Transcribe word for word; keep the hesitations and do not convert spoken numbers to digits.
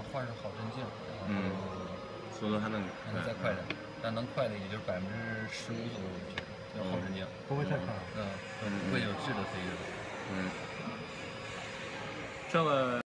要换上好真镜，然嗯， 后速度还能还能再快点，但能快的也就是百分之十五左右，要好真镜， 不会太快。 嗯，不会有质的飞跃。 嗯，这个。